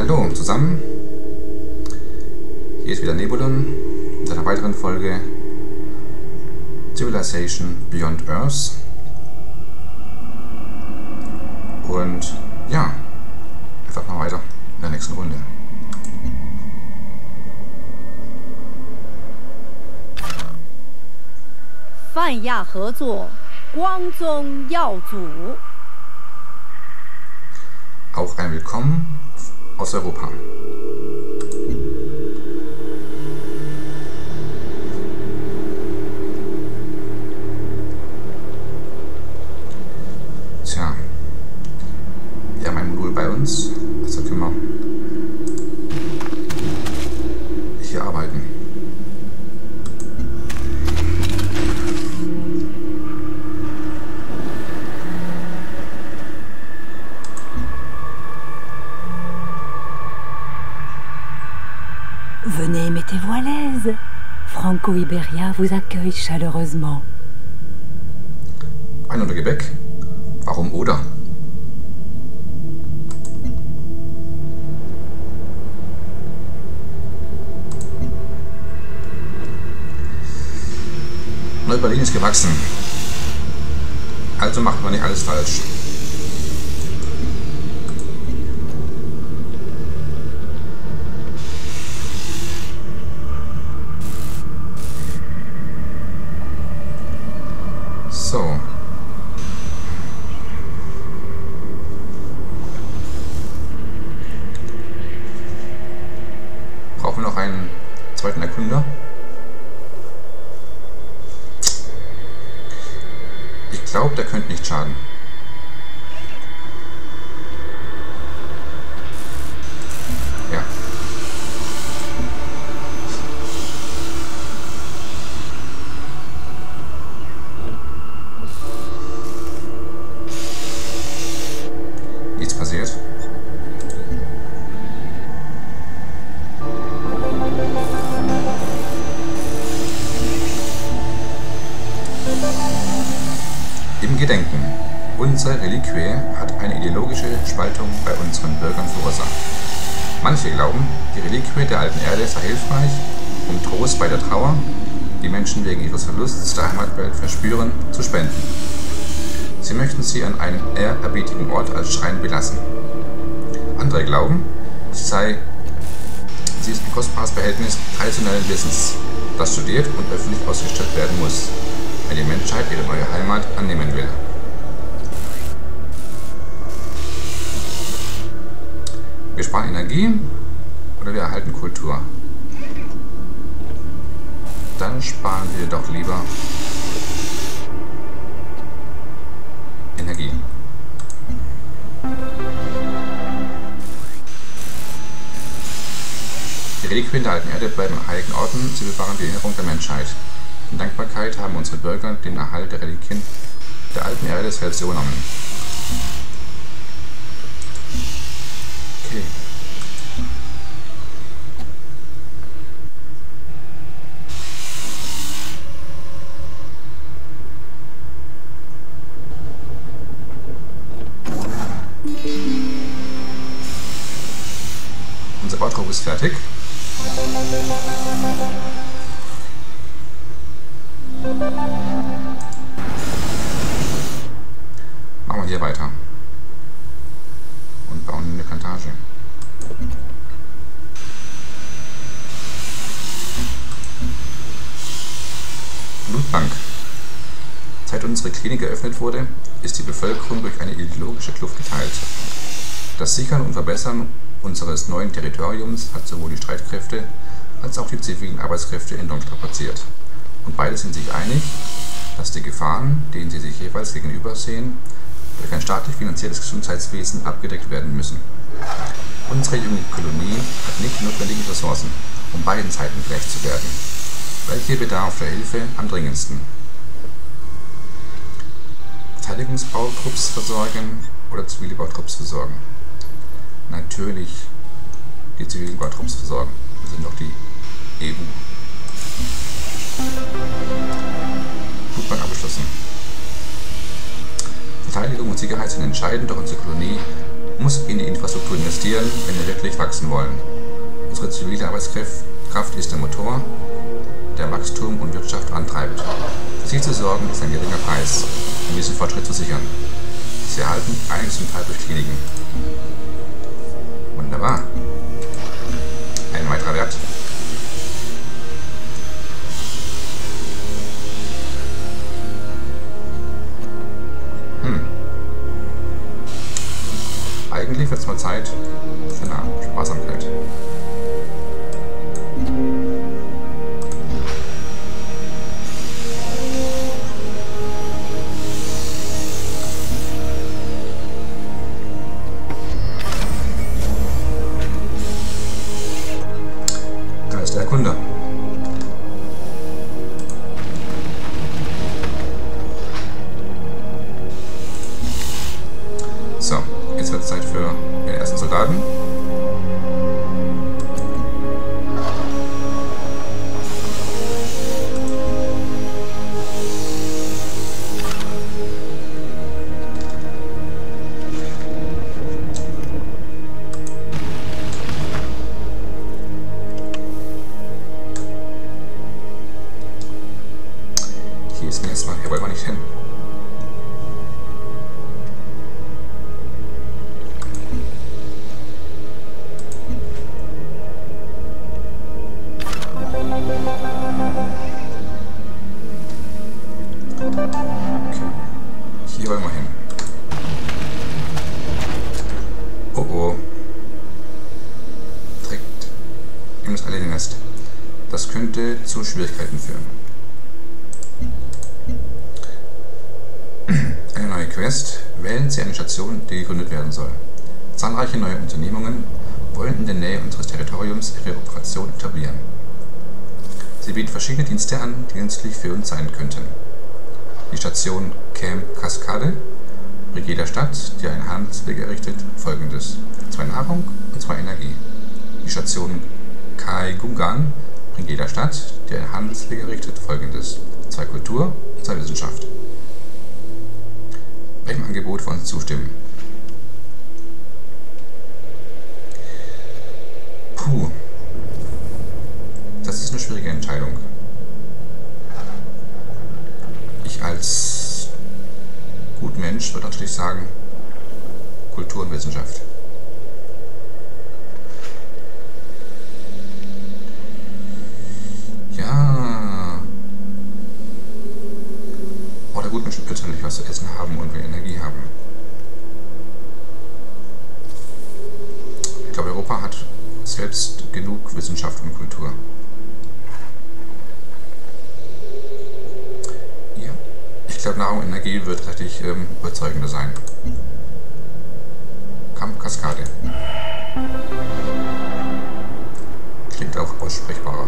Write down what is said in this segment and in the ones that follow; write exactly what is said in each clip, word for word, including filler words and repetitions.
Hallo zusammen, hier ist wieder Nebulon mit einer weiteren Folge Civilization Beyond Earth. Und ja, einfach mal weiter in der nächsten Runde. Auch ein Willkommen aus Europa. Tja, wir haben ein Modul bei uns, also können wir hier arbeiten. Venez, mettez-vous à l'aise. Franco-Iberia vous accueille chaleureusement. Ein oder Gebäck? Warum oder? Neu-Berlin ist gewachsen. Also macht man nicht alles falsch. So. Brauchen wir noch einen zweiten Erkunder? Ich glaube, der könnte nicht schaden. Ja. Nichts passiert. Im Gedenken. Unsere Reliquie hat eine ideologische Spaltung bei unseren Bürgern verursacht. Manche glauben, die Reliquie der alten Erde sei hilfreich, um Trost bei der Trauer, die Menschen wegen ihres Verlusts der Heimatwelt verspüren, zu spenden. Sie möchten sie an einem ehrerbietigen Ort als Schrein belassen. Andere glauben, sie sei sie ist ein kostbares Behältnis traditionellen Wissens, das studiert und öffentlich ausgestellt werden muss, wenn die Menschheit ihre neue Heimat annehmen will. Wir sparen Energie oder wir erhalten Kultur. Dann sparen wir doch lieber Energie. Die Reliquien der alten Erde bleiben an heiligen Orten, sie bewahren die Erinnerung der Menschheit. In Dankbarkeit haben unsere Bürger den Erhalt der Reliquien der alten Erde selbst übernommen. Okay. Unser Bautrupp ist fertig. Machen wir hier weiter und bauen eine Plantage. Blutbank. Seit unsere Klinik eröffnet wurde, ist die Bevölkerung durch eine ideologische Kluft geteilt. Das Sichern und Verbessern unseres neuen Territoriums hat sowohl die Streitkräfte als auch die zivilen Arbeitskräfte enorm strapaziert. Und beide sind sich einig, dass die Gefahren, denen sie sich jeweils gegenübersehen, durch ein staatlich finanziertes Gesundheitswesen abgedeckt werden müssen. Unsere junge Kolonie hat nicht die notwendigen Ressourcen, um beiden Seiten gerecht zu werden. Welche bedarf der Hilfe am dringendsten? Verteidigungsbautrupps versorgen oder zivile Bautrupps versorgen? Natürlich die zivilen Bautrupps versorgen. Wir sind doch die E U. Blutbank abgeschlossen. Verteidigung und Sicherheit sind entscheidend, doch unsere Kolonie muss in die Infrastruktur investieren, wenn wir wirklich wachsen wollen. Unsere zivile Arbeitskraft ist der Motor, der Wachstum und Wirtschaft antreibt. Für sie zu sorgen ist ein geringer Preis, um diesen Fortschritt zu sichern. Sie erhalten einiges zum Teil durch Kliniken. Wunderbar. Ein weiterer Wert. Hm. Eigentlich wird es mal Zeit für eine Sparsamkeit. Da ist der Kunde. So, jetzt wird es Zeit für den ersten Soldaten. Hier ist mir erstmal, hier wollen wir nicht hin. Hier wollen wir hin. Oh oh. Direkt in das Alien-Nest. Das könnte zu Schwierigkeiten führen. Eine neue Quest. Wählen Sie eine Station, die gegründet werden soll. Zahlreiche neue Unternehmungen wollen in der Nähe unseres Territoriums ihre Operation etablieren. Sie bieten verschiedene Dienste an, die nützlich für uns sein könnten. Die Station Camp Cascade bringt jeder Stadt, die einen Handelsweg errichtet, folgendes: zwei Nahrung und zwei Energie. Die Station Kai Gungan bringt jeder Stadt, die einen Handelsweg errichtet, folgendes: zwei Kultur und zwei Wissenschaft. Welchem Angebot für uns zustimmen? Puh. Das ist eine schwierige Entscheidung. Ich als Gutmensch würde natürlich sagen, Kultur und Wissenschaft. Ja. Oh, der Gutmensch wird natürlich was zu essen haben und wir Energie haben. Ich glaube, Europa hat selbst genug Wissenschaft und Kultur. Ja. Ich glaube, Nahrung und Energie wird tatsächlich ähm, überzeugender sein. Camp Cascade. Klingt auch aussprechbarer.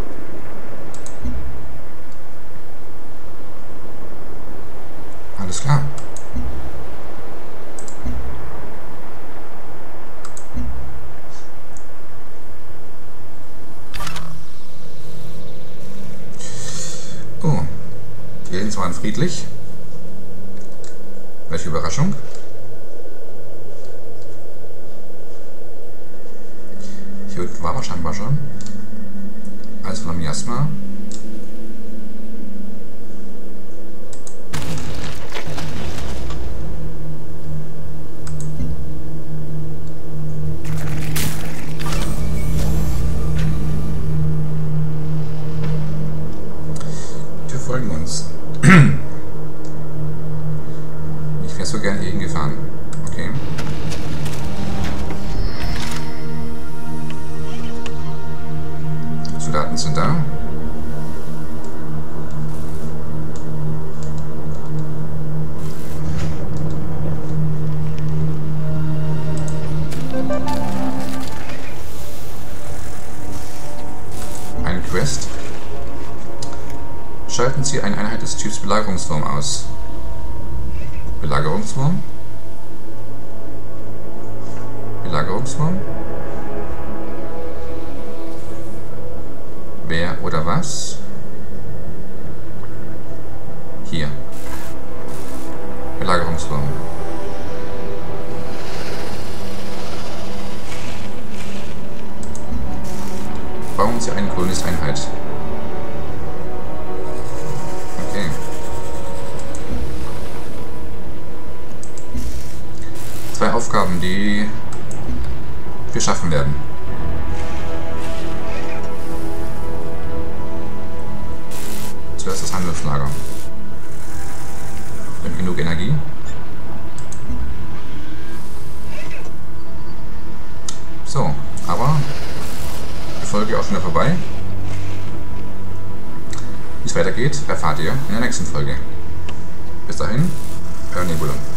Alles klar. Oh, die Aliens waren friedlich. Welche Überraschung. Hier unten waren wir scheinbar schon. Alles von einem Miasma. Wir folgen uns. Ich wäre so gern hier hingefahren. Okay. Soldaten sind da. Eine Quest. Schalten Sie eine Einheit des Typs Belagerungswurm aus. Belagerungswurm? Belagerungswurm? Wer oder was? Hier. für eine Kolonisteinheit. Okay. Zwei Aufgaben, die wir schaffen werden. Zuerst das Handelslager. Wir haben genug Energie. So, aber die Folge auch schon wieder vorbei. Wie es weitergeht, erfahrt ihr in der nächsten Folge. Bis dahin, euer Nebulon.